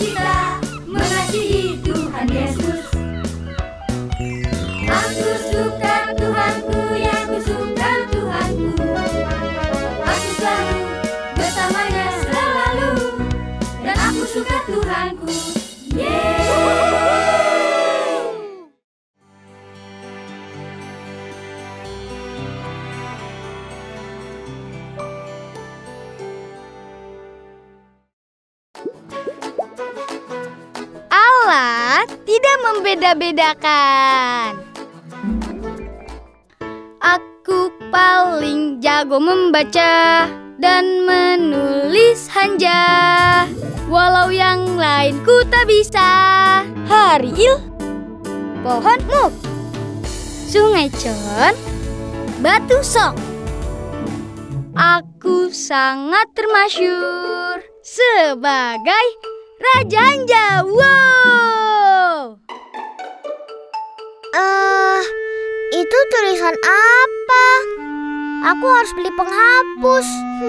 sukacita mengasihi Tuhan Yesus. Aku suka Tuhanku, ya aku suka Tuhanku. Aku selalu bersamanya selalu, dan aku suka Tuhanku. Allah tidak membeda-bedakan. Aku paling jago membaca dan menulis hanja, walau yang lain ku tak bisa. Hariil, pohon muk, sungai Con, batu sok. Aku sangat termasyur sebagai Raja Hanja. Wow! Itu tulisan apa? Aku harus beli penghapus.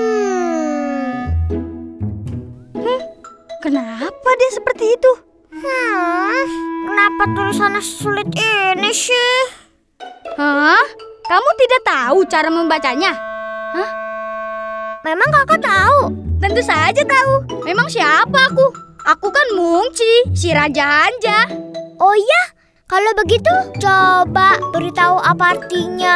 Kenapa dia seperti itu? Kenapa tulisannya sulit ini sih? Hah? Kamu tidak tahu cara membacanya? Hah? Memang kakak tahu? Tentu saja tahu. Memang siapa aku? Aku kan Mungci, si Raja Hanja. Oh iya? Kalau begitu, coba beritahu apa artinya.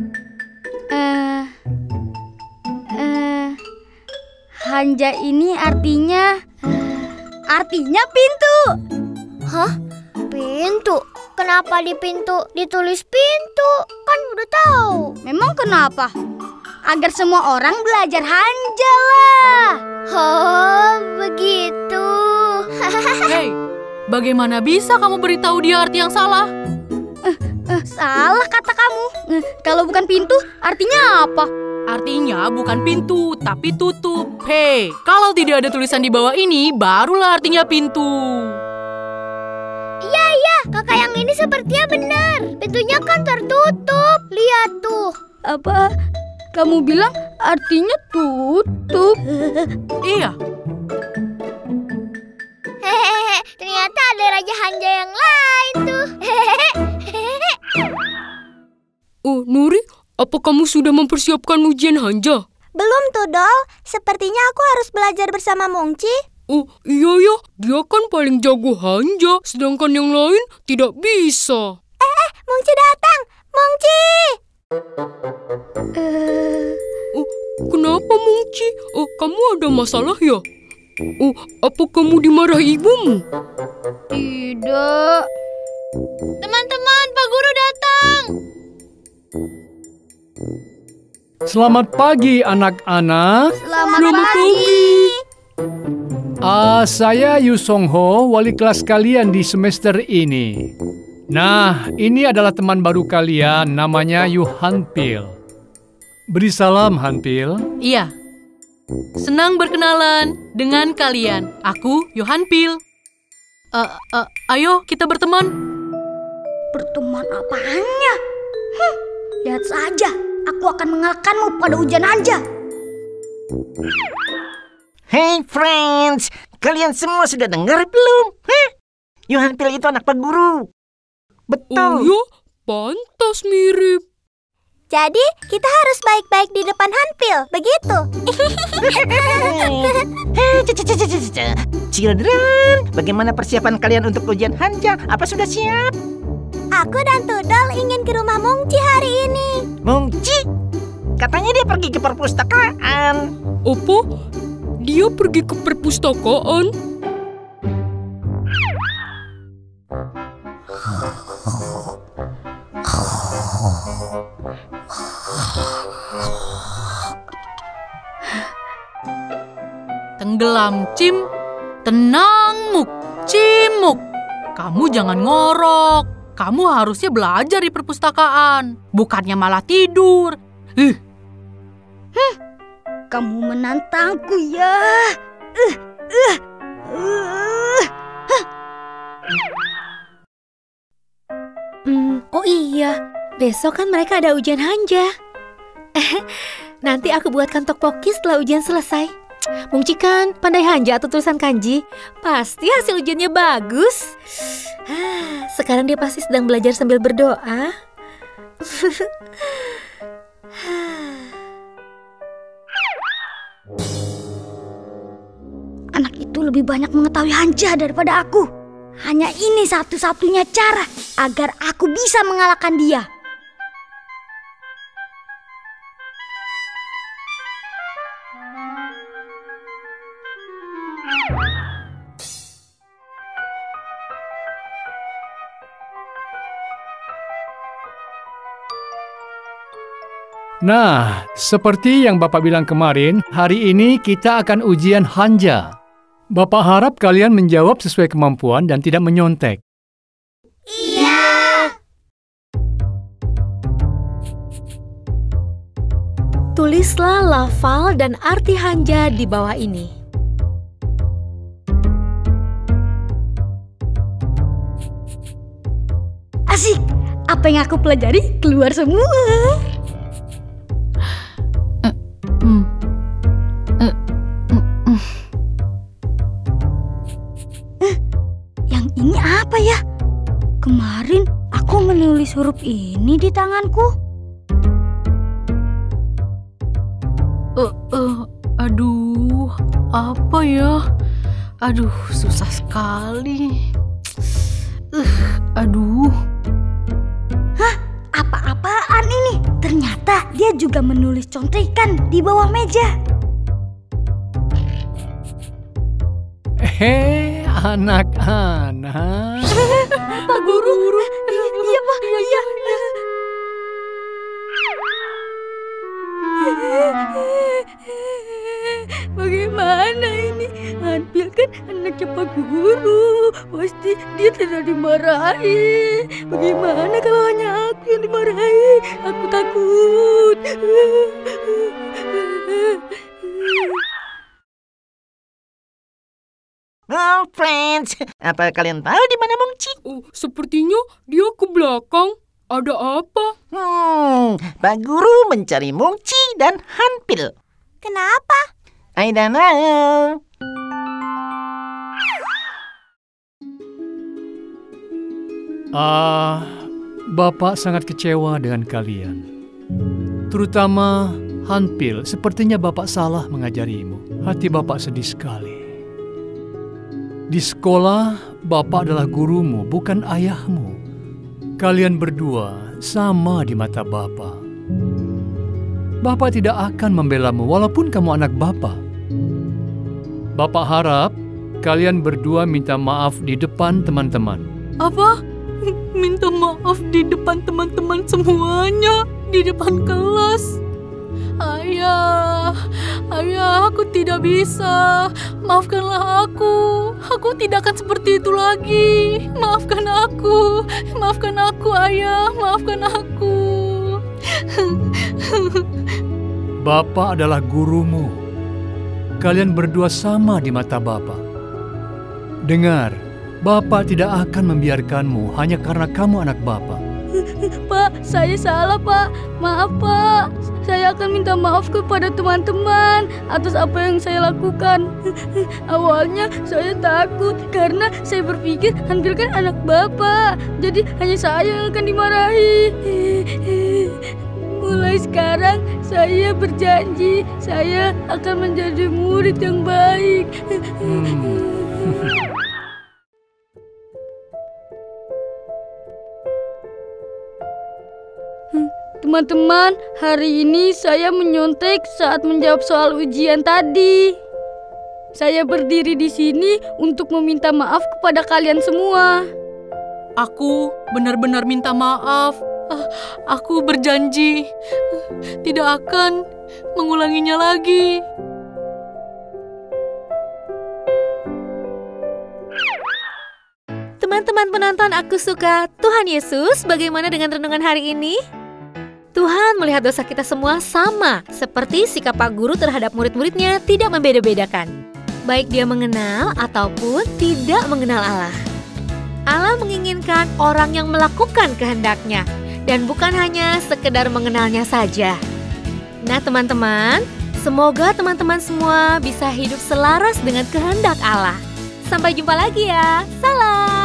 Hanja ini artinya pintu. Hah? Pintu? Kenapa di pintu ditulis pintu? Kan udah tahu. Memang kenapa? Agar semua orang belajar Hanja lah. Oh, begitu. Hei, bagaimana bisa kamu beritahu dia arti yang salah? Salah kata kamu. Kalau bukan pintu, artinya apa? Artinya bukan pintu, tapi tutup. Hei, kalau tidak ada tulisan di bawah ini, barulah artinya pintu. Iya, kakak yang ini sepertinya benar. Pintunya kan tertutup. Lihat tuh. Apa? Kamu bilang artinya tutup. Iya. Hehehe, ternyata ada Raja Hanja yang lain tuh. Oh, Nuri, apa kamu sudah mempersiapkan ujian Hanja? Belum tuh, Dol. Sepertinya aku harus belajar bersama Mungci. Oh, iya ya. Dia kan paling jago Hanja, sedangkan yang lain tidak bisa. Mungci datang. Mungci! Oh, kenapa Mungci? Oh, kamu ada masalah ya? Oh, apa kamu dimarahi ibumu? Tidak. Teman-teman, Pak Guru datang. Selamat pagi anak-anak. Selamat pagi. Saya Yu Song Ho, wali kelas kalian di semester ini. Nah, ini adalah teman baru kalian, namanya Yu Hanpil. Beri salam, Hanpil. Iya. Senang berkenalan dengan kalian. Aku Yohan Pil. Ayo kita berteman. Berteman apaannya? Lihat saja, aku akan mengalahkanmu pada ujian Hanja. Hey friends, kalian semua sudah dengar belum? Yohan Pil itu anak Pak Guru. Betul. Oh ya, pantas mirip. Jadi, kita harus baik-baik di depan Hanpil, begitu? Children, bagaimana persiapan kalian untuk ujian Hanja? Apa sudah siap? Aku dan Tudol ingin ke rumah Mungci hari ini. Mungci? Katanya dia pergi ke perpustakaan. Apa? Dia pergi ke perpustakaan? Tenggelam Cim, tenang Muk, Cimuk. Kamu jangan ngorok. Kamu harusnya belajar di perpustakaan, bukannya malah tidur. Kamu menantangku ya. Oh iya, besok kan mereka ada ujian Hanja. Nanti aku buatkan tteokbokki setelah ujian selesai. Mungci kan pandai hanja atau tulisan kanji. Pasti hasil ujiannya bagus. Sekarang dia pasti sedang belajar sambil berdoa. Anak itu lebih banyak mengetahui hanja daripada aku. Hanya ini satu-satunya cara agar aku bisa mengalahkan dia. Nah, seperti yang Bapak bilang kemarin, hari ini kita akan ujian hanja. Bapak harap kalian menjawab sesuai kemampuan dan tidak menyontek. Iya. Tulislah lafal dan arti hanja di bawah ini. Asik, apa yang aku pelajari keluar semua. Yang ini apa ya? Kemarin aku menulis huruf ini di tanganku. Aduh, apa ya? Aduh, susah sekali. Aduh. Hah? Apa-apaan ini? Ternyata dia juga menulis contekan di bawah meja. Anak-anak. Pak Guru. Iya, Pak. Iya. Bagaimana ini? Hanpil kan anaknya Pak Guru. Pasti dia tidak dimarahi. Bagaimana kalau hanya aku yang dimarahi? Aku takut. Oh, friends, apa kalian tahu di mana Mungci? Sepertinya dia ke belakang. Ada apa? Pak Guru mencari Mungci dan Hanpil. Kenapa? I don't know. Bapak sangat kecewa dengan kalian. Terutama Hanpil, sepertinya Bapak salah mengajarimu. Hati Bapak sedih sekali. Di sekolah, Bapak adalah gurumu, bukan ayahmu. Kalian berdua sama di mata Bapak. Bapak tidak akan membelamu walaupun kamu anak Bapak. Bapak harap kalian berdua minta maaf di depan teman-teman. Apa? Minta maaf di depan teman-teman semuanya? Di depan kelas? Ayah, aku tidak bisa. Maafkanlah aku. Aku tidak akan seperti itu lagi. Maafkan aku, Ayah. Maafkan aku. Bapak adalah gurumu. Kalian berdua sama di mata Bapak. Dengar, Bapak tidak akan membiarkanmu hanya karena kamu anak Bapak. Pak, saya salah, Pak. Maaf, Pak. Saya akan minta maaf kepada teman-teman atas apa yang saya lakukan. Awalnya saya takut karena saya berpikir Hanpil kan anak Bapak. Jadi hanya saya yang akan dimarahi. Mulai sekarang saya berjanji saya akan menjadi murid yang baik. Teman-teman, hari ini saya menyontek saat menjawab soal ujian tadi. Saya berdiri di sini untuk meminta maaf kepada kalian semua. Aku benar-benar minta maaf. Aku berjanji tidak akan mengulanginya lagi. Teman-teman penonton Aku Suka, Tuhan Yesus, bagaimana dengan renungan hari ini? Tuhan melihat dosa kita semua sama, seperti sikap Pak Guru terhadap murid-muridnya tidak membeda-bedakan. Baik dia mengenal ataupun tidak mengenal Allah. Allah menginginkan orang yang melakukan kehendaknya, dan bukan hanya sekedar mengenalnya saja. Nah teman-teman, Semoga teman-teman semua bisa hidup selaras dengan kehendak Allah. Sampai jumpa lagi ya. Salam.